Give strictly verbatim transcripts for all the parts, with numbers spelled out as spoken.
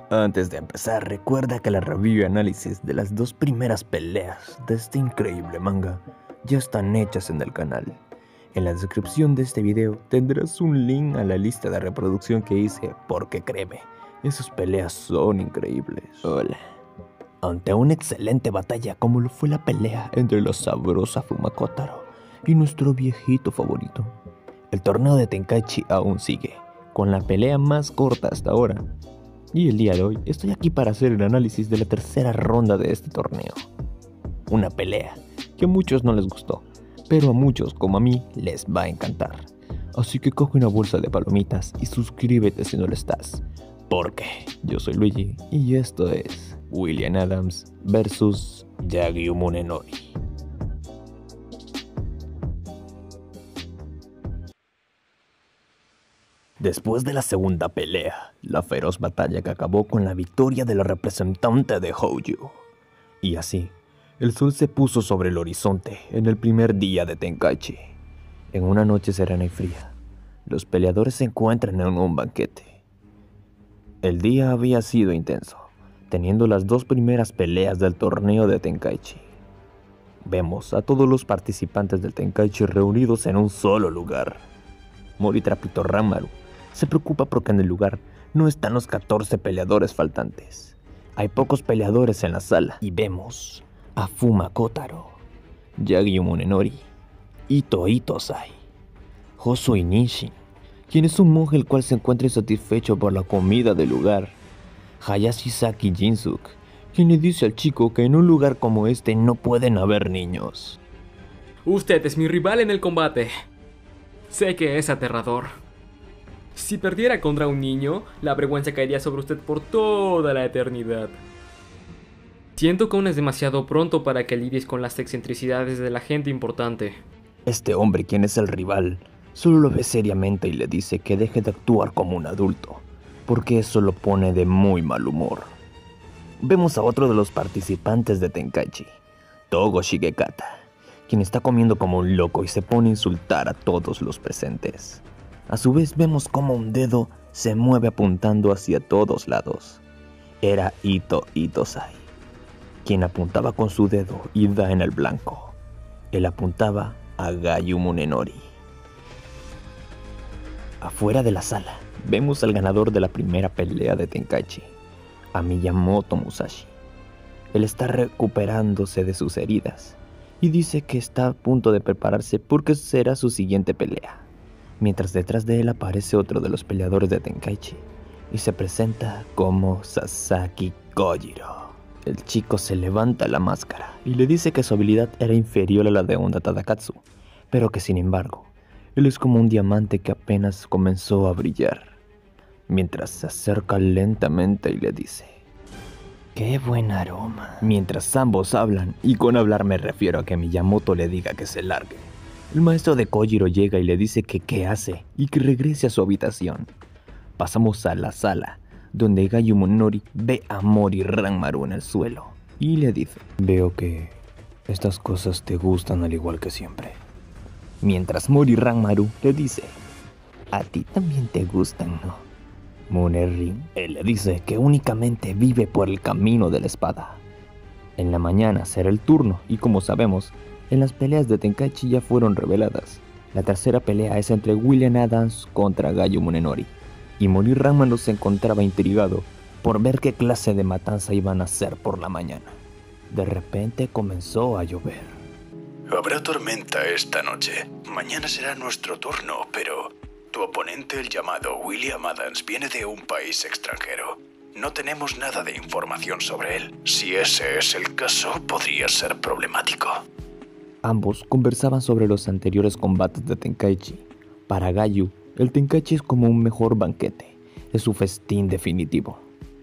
Antes de empezar, recuerda que la review y análisis de las dos primeras peleas de este increíble manga ya están hechas en el canal. En la descripción de este video tendrás un link a la lista de reproducción que hice, porque créeme, esas peleas son increíbles. Hola. Ante una excelente batalla como lo fue la pelea entre la sabrosa Fumakotaro y nuestro viejito favorito, el torneo de Tenkaichi aún sigue, con la pelea más corta hasta ahora. Y el día de hoy estoy aquí para hacer el análisis de la tercera ronda de este torneo. Una pelea que a muchos no les gustó, pero a muchos como a mí les va a encantar. Así que coge una bolsa de palomitas y suscríbete si no lo estás, porque yo soy Luigi y esto es William Adams versus Yagyu Munenori. Después de la segunda pelea, la feroz batalla que acabó con la victoria de la representante de Hojo. Y así, el sol se puso sobre el horizonte en el primer día de Tenkaichi. En una noche serena y fría, los peleadores se encuentran en un banquete. El día había sido intenso, teniendo las dos primeras peleas del torneo de Tenkaichi. Vemos a todos los participantes del Tenkaichi reunidos en un solo lugar. Mori Trapito Ranmaru se preocupa porque en el lugar no están los catorce peleadores faltantes. Hay pocos peleadores en la sala y vemos a Fumakotaro, Yagyu Munenori, Ito Itosai, Hosoi Nishin, quien es un monje el cual se encuentra insatisfecho por la comida del lugar, Hayashi Saki Jinsuk, quien le dice al chico que en un lugar como este no pueden haber niños. Usted es mi rival en el combate. Sé que es aterrador. Si perdiera contra un niño, la vergüenza caería sobre usted por toda la eternidad. Siento que aún es demasiado pronto para que lidies con las excentricidades de la gente importante. Este hombre, quien es el rival, solo lo ve seriamente y le dice que deje de actuar como un adulto, porque eso lo pone de muy mal humor. Vemos a otro de los participantes de Tenkaichi, Togo Shigekata, quien está comiendo como un loco y se pone a insultar a todos los presentes. A su vez vemos como un dedo se mueve apuntando hacia todos lados. Era Ito Itosai, quien apuntaba con su dedo y da en el blanco. Él apuntaba a Yagyu Munenori. Afuera de la sala vemos al ganador de la primera pelea de Tenkaichi, a Miyamoto Musashi. Él está recuperándose de sus heridas y dice que está a punto de prepararse porque será su siguiente pelea, mientras detrás de él aparece otro de los peleadores de Tenkaichi y se presenta como Sasaki Kojiro. El chico se levanta la máscara y le dice que su habilidad era inferior a la de Honda Tadakatsu, pero que sin embargo, él es como un diamante que apenas comenzó a brillar, mientras se acerca lentamente y le dice: ¡qué buen aroma! Mientras ambos hablan, y con hablar me refiero a que Miyamoto le diga que se largue, el maestro de Kojiro llega y le dice que qué hace y que regrese a su habitación. Pasamos a la sala, donde Yagyu Munenori ve a Mori Ranmaru en el suelo y le dice: veo que estas cosas te gustan al igual que siempre. Mientras Mori Ranmaru le dice: a ti también te gustan, ¿no, Munenori? Él le dice que únicamente vive por el camino de la espada. En la mañana será el turno y, como sabemos, en las peleas de Tenkaichi ya fueron reveladas. La tercera pelea es entre William Adams contra Yagyu Munenori, y Mori Ranmaru se encontraba intrigado por ver qué clase de matanza iban a hacer por la mañana. De repente comenzó a llover. Habrá tormenta esta noche. Mañana será nuestro turno, pero tu oponente, el llamado William Adams, viene de un país extranjero. No tenemos nada de información sobre él. Si ese es el caso, podría ser problemático. Ambos conversaban sobre los anteriores combates de Tenkaichi. Para Yagyu, el Tenkaichi es como un mejor banquete, es su festín definitivo.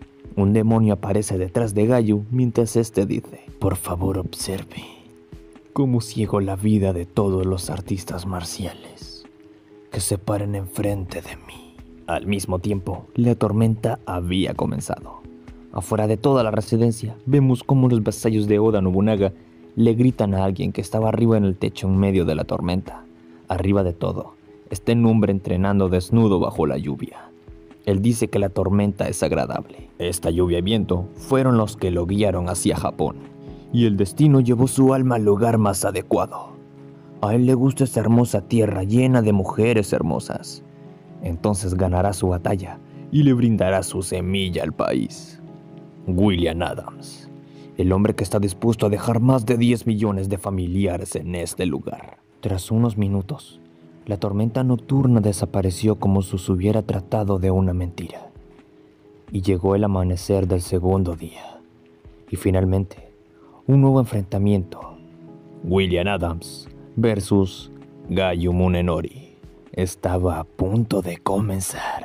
Un demonio aparece detrás de Yagyu mientras este dice: por favor observe cómo ciego la vida de todos los artistas marciales que se paren enfrente de mí. Al mismo tiempo, la tormenta había comenzado. Afuera de toda la residencia, vemos cómo los vasallos de Oda Nobunaga le gritan a alguien que estaba arriba en el techo en medio de la tormenta. Arriba de todo, está un hombre entrenando desnudo bajo la lluvia. Él dice que la tormenta es agradable. Esta lluvia y viento fueron los que lo guiaron hacia Japón, y el destino llevó su alma al lugar más adecuado. A él le gusta esta hermosa tierra llena de mujeres hermosas. Entonces ganará su batalla y le brindará su semilla al país. William Adams, el hombre que está dispuesto a dejar más de diez millones de familiares en este lugar. Tras unos minutos, la tormenta nocturna desapareció como si se hubiera tratado de una mentira. Y llegó el amanecer del segundo día. Y finalmente, un nuevo enfrentamiento. William Adams versus Gayu Munenori estaba a punto de comenzar.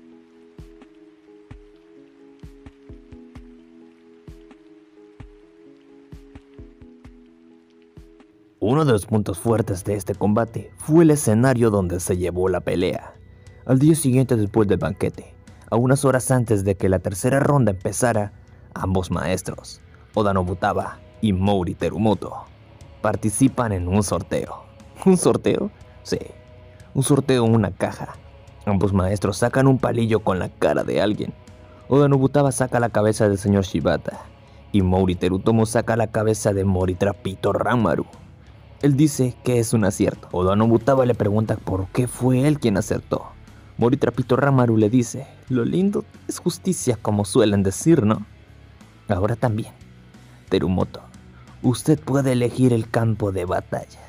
Uno de los puntos fuertes de este combate fue el escenario donde se llevó la pelea. Al día siguiente después del banquete, a unas horas antes de que la tercera ronda empezara, ambos maestros, Oda Nobutaba y Mori Terumoto, participan en un sorteo. ¿Un sorteo? Sí, un sorteo en una caja. Ambos maestros sacan un palillo con la cara de alguien. Oda Nobutaba saca la cabeza del señor Shibata y Mori Terutomo saca la cabeza de Mori Trapito Ranmaru. Él dice que es un acierto. Oda Nobutaba le pregunta por qué fue él quien acertó. Mori Trapito Ranmaru le dice, lo lindo es justicia como suelen decir, ¿no? Ahora también, Terumoto, usted puede elegir el campo de batalla.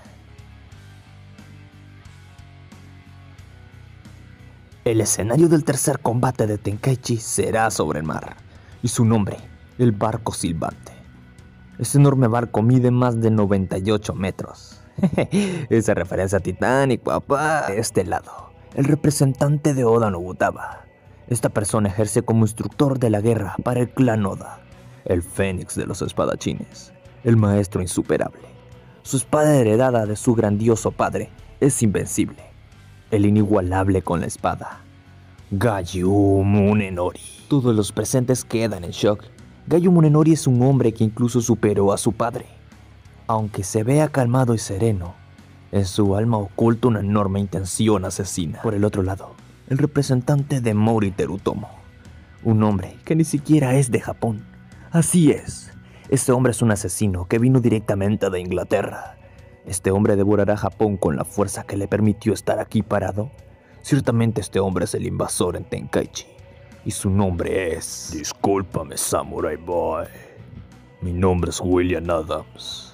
El escenario del tercer combate de Tenkaichi será sobre el mar, y su nombre, el barco silbante. Este enorme barco mide más de noventa y ocho metros. Esa referencia a Titanic, papá. De este lado, el representante de Oda Nobutaba. Esta persona ejerce como instructor de la guerra para el clan Oda, el fénix de los espadachines, el maestro insuperable. Su espada heredada de su grandioso padre es invencible, el inigualable con la espada, Gayu Munenori. Todos los presentes quedan en shock. Gayu Munenori es un hombre que incluso superó a su padre. Aunque se vea calmado y sereno, en su alma oculta una enorme intención asesina. Por el otro lado, el representante de Mori Terutomo, un hombre que ni siquiera es de Japón. Así es, este hombre es un asesino que vino directamente de Inglaterra. Este hombre devorará Japón con la fuerza que le permitió estar aquí parado. Ciertamente este hombre es el invasor en Tenkaichi. Y su nombre es... Discúlpame, Samurai Boy. Mi nombre es William Adams.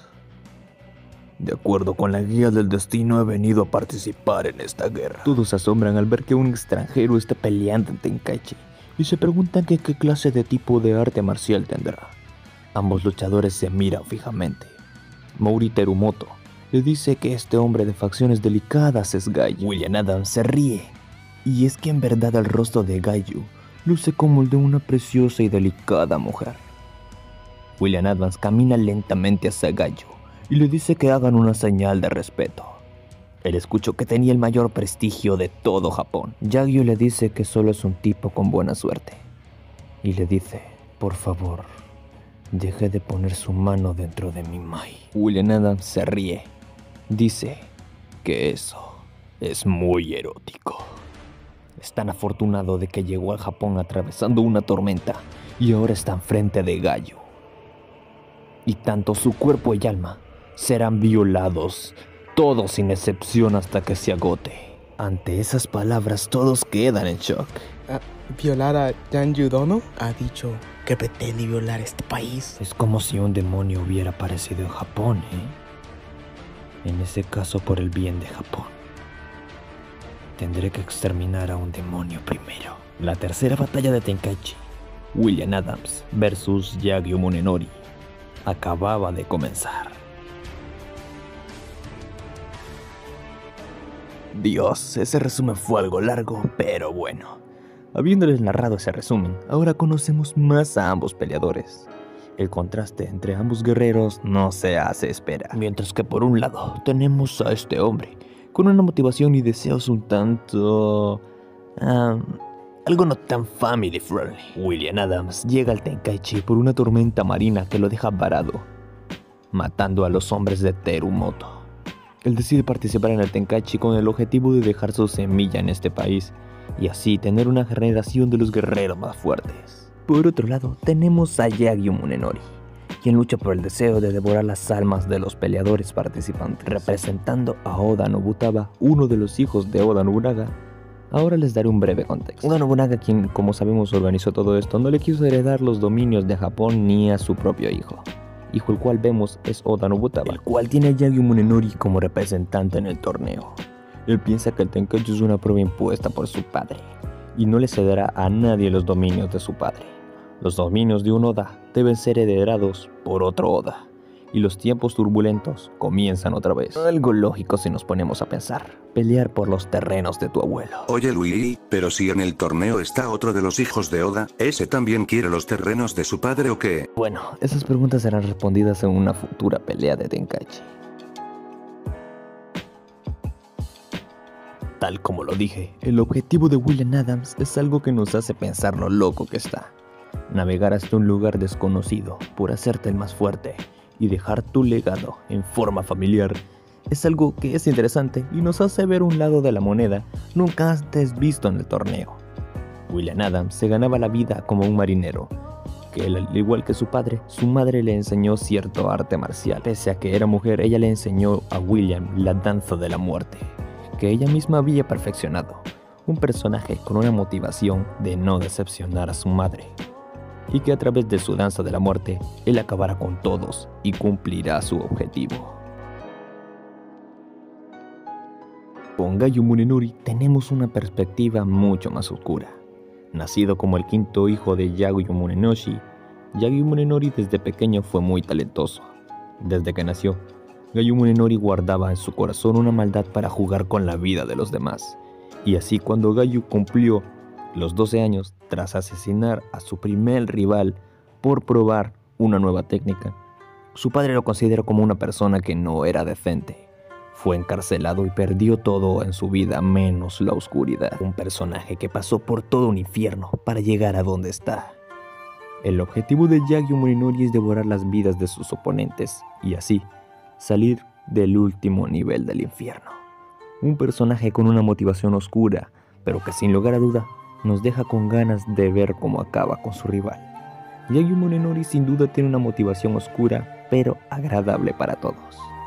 De acuerdo con la guía del destino, he venido a participar en esta guerra. Todos se asombran al ver que un extranjero está peleando en Tenkaichi y se preguntan que qué clase de tipo de arte marcial tendrá. Ambos luchadores se miran fijamente. Mori Terumoto le dice que este hombre de facciones delicadas es Gayu. William Adams se ríe. Y es que en verdad el rostro de Gayu luce como el de una preciosa y delicada mujer. William Adams camina lentamente hacia Gayu y le dice que hagan una señal de respeto. Él escuchó que tenía el mayor prestigio de todo Japón. Gayu le dice que solo es un tipo con buena suerte. Y le dice, por favor, deje de poner su mano dentro de mi mai. William Adams se ríe. Dice que eso es muy erótico. Es tan afortunado de que llegó al Japón atravesando una tormenta y ahora está enfrente de Gayu. Y tanto su cuerpo y alma serán violados, todos sin excepción hasta que se agote. Ante esas palabras todos quedan en shock. Ah, ¿violar a Yanyu Dono? Ha dicho que pretende violar este país. Es como si un demonio hubiera aparecido en Japón, ¿eh? En ese caso por el bien de Japón. Tendré que exterminar a un demonio primero. La tercera batalla de Tenkaichi, William Adams versus Gayu Munenori, acababa de comenzar. Dios, ese resumen fue algo largo, pero bueno. Habiéndoles narrado ese resumen, ahora conocemos más a ambos peleadores. El contraste entre ambos guerreros no se hace esperar. Mientras que por un lado tenemos a este hombre con una motivación y deseos un tanto... Um, algo no tan family friendly. William Adams llega al Tenkaichi por una tormenta marina que lo deja varado, matando a los hombres de Terumoto. Él decide participar en el Tenkaichi con el objetivo de dejar su semilla en este país y así tener una generación de los guerreros más fuertes. Por otro lado, tenemos a Yagyu Munenori, quien lucha por el deseo de devorar las almas de los peleadores participantes, representando a Oda Nobutaba, uno de los hijos de Oda Nobunaga. Ahora les daré un breve contexto. Oda Nobunaga, quien como sabemos organizó todo esto, no le quiso heredar los dominios de Japón ni a su propio hijo. Hijo el cual vemos es Oda Nobutaba, el cual tiene a Yagyu Munenori como representante en el torneo. Él piensa que el Tenkaichi es una prueba impuesta por su padre, y no le cederá a nadie los dominios de su padre. Los dominios de un Oda deben ser heredados por otro Oda, y los tiempos turbulentos comienzan otra vez. Algo lógico si nos ponemos a pensar, pelear por los terrenos de tu abuelo. Oye Luigi, pero si en el torneo está otro de los hijos de Oda, ¿ese también quiere los terrenos de su padre o qué? Bueno, esas preguntas serán respondidas en una futura pelea de Tenkaichi. Tal como lo dije, el objetivo de William Adams es algo que nos hace pensar lo loco que está. Navegar hasta un lugar desconocido por hacerte el más fuerte y dejar tu legado en forma familiar es algo que es interesante y nos hace ver un lado de la moneda nunca antes visto en el torneo. William Adams se ganaba la vida como un marinero, que él, al igual que su padre, su madre le enseñó cierto arte marcial. Pese a que era mujer, ella le enseñó a William la danza de la muerte, que ella misma había perfeccionado, un personaje con una motivación de no decepcionar a su madre, y que a través de su danza de la muerte, él acabará con todos y cumplirá su objetivo. Con Yagyu Munenori tenemos una perspectiva mucho más oscura. Nacido como el quinto hijo de Yagyu Munenoshi, Yagyu Munenori desde pequeño fue muy talentoso. Desde que nació, Yagyu Munenori guardaba en su corazón una maldad para jugar con la vida de los demás. Y así cuando Yagyu cumplió los doce años, tras asesinar a su primer rival por probar una nueva técnica, su padre lo consideró como una persona que no era decente. Fue encarcelado y perdió todo en su vida menos la oscuridad. Un personaje que pasó por todo un infierno para llegar a donde está. El objetivo de Yagyu Munenori es devorar las vidas de sus oponentes y así salir del último nivel del infierno. Un personaje con una motivación oscura, pero que sin lugar a duda nos deja con ganas de ver cómo acaba con su rival. Yagyu Munenori sin duda tiene una motivación oscura, pero agradable para todos.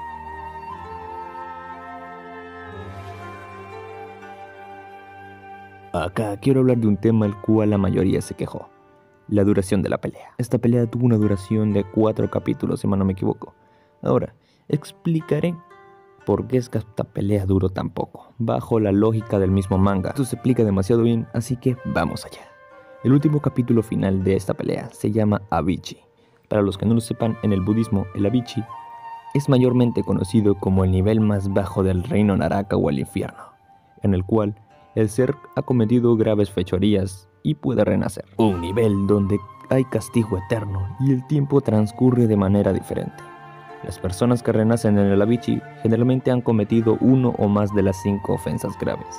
Acá quiero hablar de un tema al cual la mayoría se quejó: la duración de la pelea. Esta pelea tuvo una duración de cuatro capítulos, si mal no me equivoco. Ahora, explicaré por qué es que esta pelea duró tan poco, bajo la lógica del mismo manga. Esto se explica demasiado bien, así que vamos allá. El último capítulo final de esta pelea se llama Abichi. Para los que no lo sepan, en el budismo, el Abichi es mayormente conocido como el nivel más bajo del reino Naraka o el infierno, en el cual el ser ha cometido graves fechorías y puede renacer. Un nivel donde hay castigo eterno y el tiempo transcurre de manera diferente. Las personas que renacen en el Abichi generalmente han cometido uno o más de las cinco ofensas graves.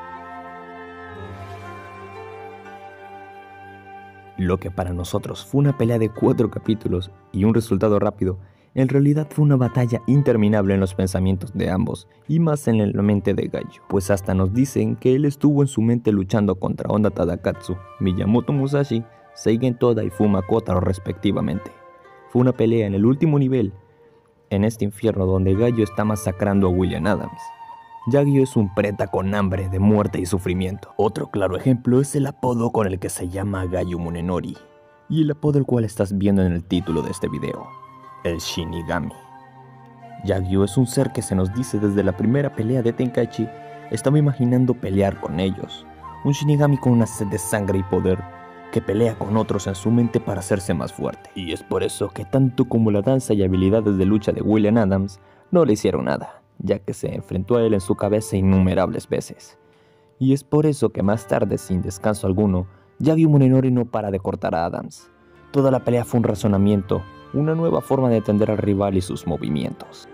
Lo que para nosotros fue una pelea de cuatro capítulos y un resultado rápido, en realidad fue una batalla interminable en los pensamientos de ambos y más en la mente de Yagyu, pues hasta nos dicen que él estuvo en su mente luchando contra Honda Tadakatsu, Miyamoto Musashi, Seigen Toda y Fuma Kotaro respectivamente. Fue una pelea en el último nivel, en este infierno donde Yagyu está masacrando a William Adams. Yagyu es un preta con hambre de muerte y sufrimiento. Otro claro ejemplo es el apodo con el que se llama Yagyu Munenori, y el apodo el cual estás viendo en el título de este video: el Shinigami. Yagyu es un ser que se nos dice desde la primera pelea de Tenkaichi estaba imaginando pelear con ellos. Un Shinigami con una sed de sangre y poder que pelea con otros en su mente para hacerse más fuerte. Y es por eso que tanto como la danza y habilidades de lucha de William Adams no le hicieron nada, ya que se enfrentó a él en su cabeza innumerables veces. Y es por eso que más tarde, sin descanso alguno, Yagyu Munenori no para de cortar a Adams. Toda la pelea fue un razonamiento, una nueva forma de entender al rival y sus movimientos.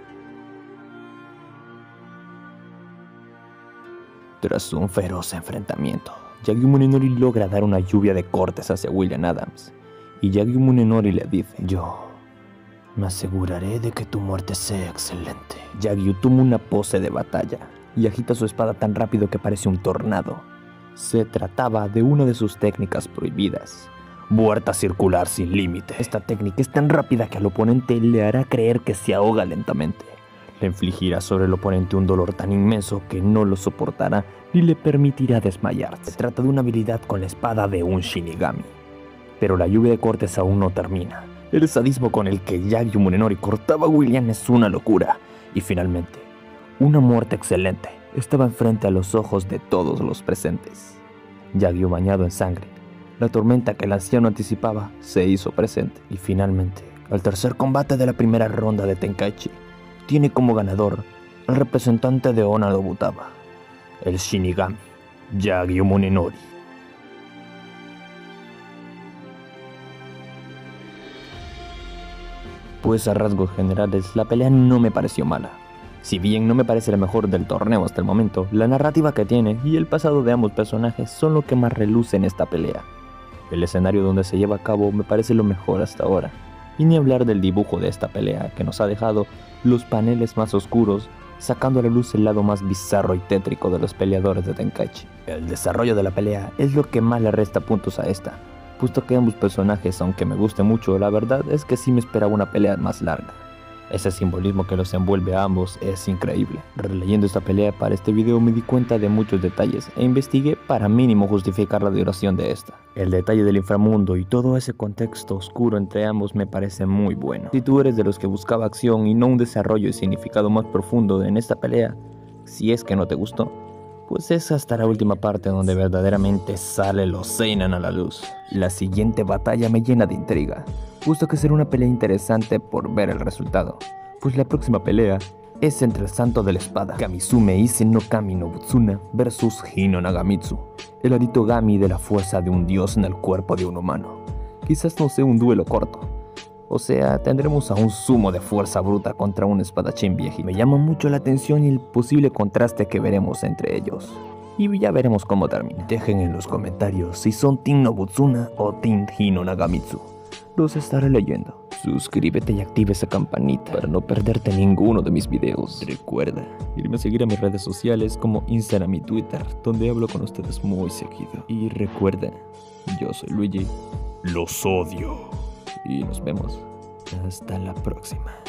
Tras un feroz enfrentamiento, Yagyu Munenori logra dar una lluvia de cortes hacia William Adams, y Yagyu Munenori le dice: yo me aseguraré de que tu muerte sea excelente. Yagyu toma una pose de batalla y agita su espada tan rápido que parece un tornado, Se trataba de una de sus técnicas prohibidas, vuelta circular sin límite. Esta técnica es tan rápida que al oponente le hará creer que se ahoga lentamente. Le infligirá sobre el oponente un dolor tan inmenso que no lo soportará ni le permitirá desmayarse. Se trata de una habilidad con la espada de un Shinigami. Pero la lluvia de cortes aún no termina. El sadismo con el que Yagyu Munenori cortaba a William es una locura. Y finalmente, una muerte excelente estaba enfrente a los ojos de todos los presentes. Yagyu bañado en sangre, la tormenta que el anciano anticipaba se hizo presente. Y finalmente, el tercer combate de la primera ronda de Tenkaichi tiene como ganador el representante de Onna Nobutama, el Shinigami, Yagyu Munenori. Pues a rasgos generales, la pelea no me pareció mala. Si bien no me parece la mejor del torneo hasta el momento, la narrativa que tiene y el pasado de ambos personajes son lo que más reluce en esta pelea. El escenario donde se lleva a cabo me parece lo mejor hasta ahora. Y ni hablar del dibujo de esta pelea, que nos ha dejado los paneles más oscuros, sacando a la luz el lado más bizarro y tétrico de los peleadores de Tenkaichi. El desarrollo de la pelea es lo que más le resta puntos a esta, puesto que ambos personajes, aunque me guste mucho, la verdad es que sí me esperaba una pelea más larga. Ese simbolismo que los envuelve a ambos es increíble. Releyendo esta pelea para este video me di cuenta de muchos detalles e investigué para mínimo justificar la duración de esta. El detalle del inframundo y todo ese contexto oscuro entre ambos me parece muy bueno. Si tú eres de los que buscaba acción y no un desarrollo y significado más profundo en esta pelea, si es que no te gustó, pues es hasta la última parte donde verdaderamente sale los seinen a la luz. La siguiente batalla me llena de intriga, puesto que será una pelea interesante por ver el resultado, pues la próxima pelea es entre el Santo de la Espada, Kamizume Ise no Kami no Butsuna versus Hino Nagamitsu, el Aritogami de la fuerza de un dios en el cuerpo de un humano. Quizás no sea un duelo corto, o sea, tendremos a un sumo de fuerza bruta contra un espadachín viejito. Me llama mucho la atención el posible contraste que veremos entre ellos. Y ya veremos cómo termina. Dejen en los comentarios si son Team Nobutsuna o Team Hino Nagamitsu. Los estaré leyendo. Suscríbete y activa esa campanita para no perderte ninguno de mis videos. Recuerda irme a seguir a mis redes sociales como Instagram y Twitter, donde hablo con ustedes muy seguido. Y recuerda, yo soy Luigi. Los odio. Y nos vemos hasta la próxima.